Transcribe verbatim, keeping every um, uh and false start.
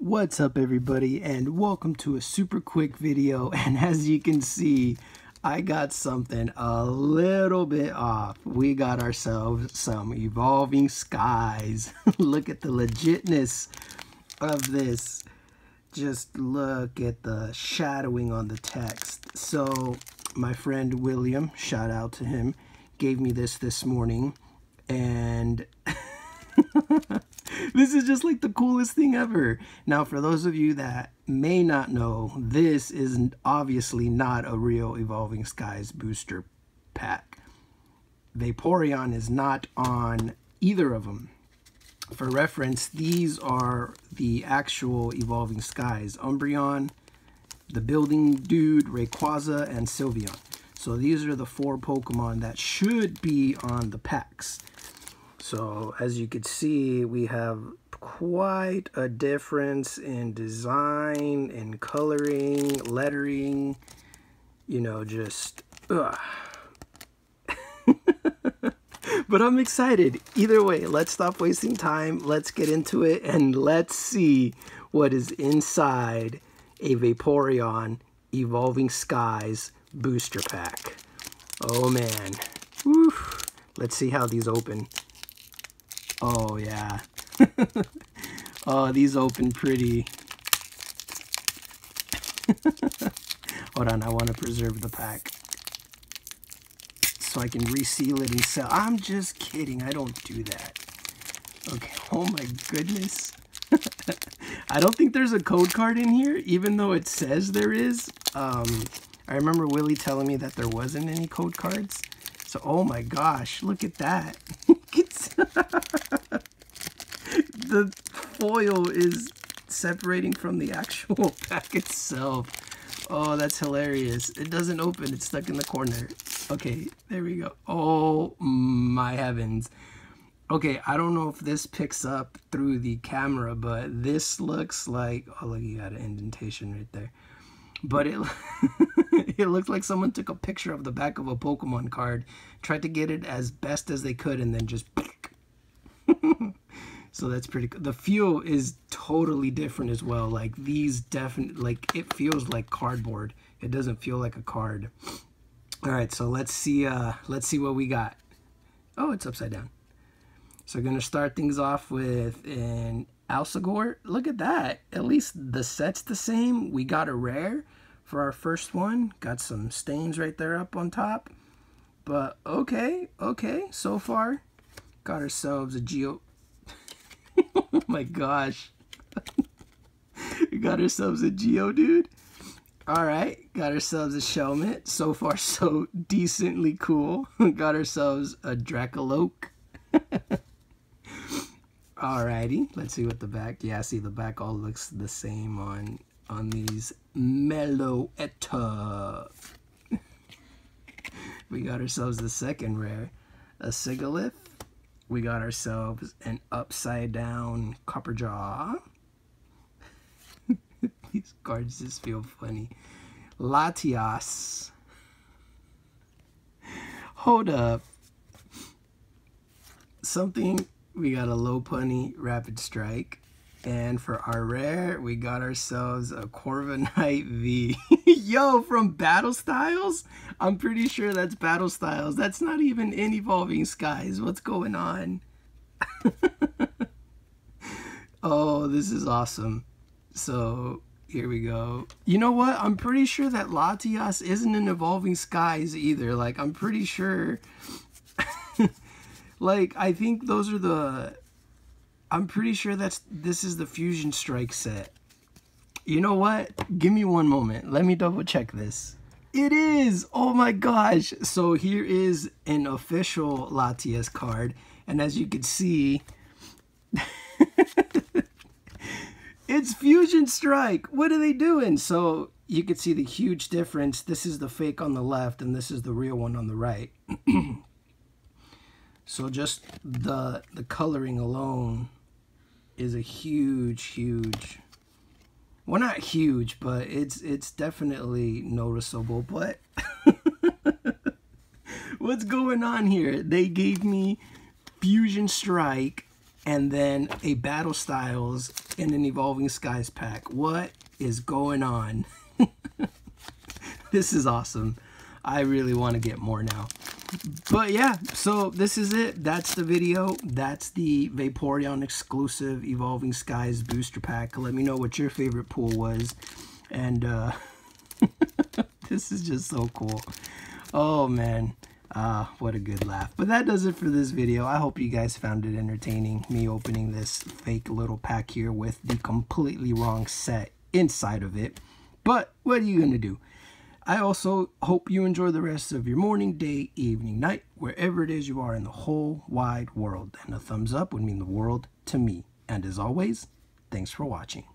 What's up everybody, and welcome to a super quick video. And as you can see, I got something a little bit off. We got ourselves some Evolving Skies. Look at the legitness of this. Just look at the shadowing on the text. So my friend William, shout out to him, gave me this this morning, and this is just like the coolest thing ever. Now, for those of you that may not know, this is obviously not a real Evolving Skies booster pack. Vaporeon is not on either of them. For reference, these are the actual Evolving Skies: Umbreon, the Building Dude, Rayquaza, and Sylveon. So these are the four Pokemon that should be on the packs. So as you can see, we have quite a difference in design and coloring, lettering, you know, just ugh. But I'm excited. Either way, let's stop wasting time. Let's get into it and let's see what is inside a Vaporeon Evolving Skies booster pack. Oh man. Woo. Let's see how these open. Oh yeah. Oh, these open pretty. Hold on, I want to preserve the pack so I can reseal it and sell. I'm just kidding, I don't do that. Okay, oh my goodness. I don't think there's a code card in here, even though it says there is. Um, I remember Willie telling me that there wasn't any code cards. So, oh my gosh, look at that. The foil is separating from the actual pack itself. Oh, that's hilarious. It doesn't open, it's stuck in the corner. Okay, there we go. Oh my heavens. Okay, I don't know if this picks up through the camera, but this looks like, oh look, you got an indentation right there. But it it looks like someone took a picture of the back of a Pokemon card, tried to get it as best as they could, and then just so that's pretty cool. The feel is totally different as well. Like these definitely, like it feels like cardboard. It doesn't feel like a card. All right, so let's see. Uh, let's see what we got. Oh, it's upside down. So we're gonna start things off with an Alsagor. Look at that. At least the set's the same. We got a rare for our first one. Got some stains right there up on top. But okay, okay. So far, got ourselves a Geo. Oh my gosh. We got ourselves a Geodude. Alright, got ourselves a Shelmet. So far, so decently cool. Got ourselves a Dracoloak. Alrighty, let's see what the back. Yeah, see the back all looks the same on on these Meloetta. We got ourselves the second rare, a Sigilyph. We got ourselves an upside down Copperjaw. These cards just feel funny. Latias. Hold up. Something, we got a Lopunny Rapid Strike. And for our rare, we got ourselves a Corviknight V. Yo, from Battle Styles? I'm pretty sure that's Battle Styles. That's not even in Evolving Skies. What's going on? Oh, this is awesome. So, here we go. You know what? I'm pretty sure that Latias isn't in Evolving Skies either. Like, I'm pretty sure... like, I think those are the... I'm pretty sure that's this is the Fusion Strike set. You know what? Give me one moment. Let me double check this. It is! Oh my gosh! So here is an official Latias card. And as you can see, it's Fusion Strike! What are they doing? So you can see the huge difference. This is the fake on the left and this is the real one on the right. So just the the coloring alone is a huge, huge, well, not huge, but it's it's definitely noticeable. But what's going on here? They gave me Fusion Strike and then a Battle Styles in an Evolving Skies pack. What is going on? This is awesome. I really want to get more now. But yeah, so this is it. That's the video. That's the Vaporeon exclusive Evolving Skies booster pack. Let me know what your favorite pool was. And uh, this is just so cool. Oh man. Ah, uh, what a good laugh. But that does it for this video. I hope you guys found it entertaining, me opening this fake little pack here with the completely wrong set inside of it. But what are you going to do? I also hope you enjoy the rest of your morning, day, evening, night, wherever it is you are in the whole wide world. And a thumbs up would mean the world to me. And as always, thanks for watching.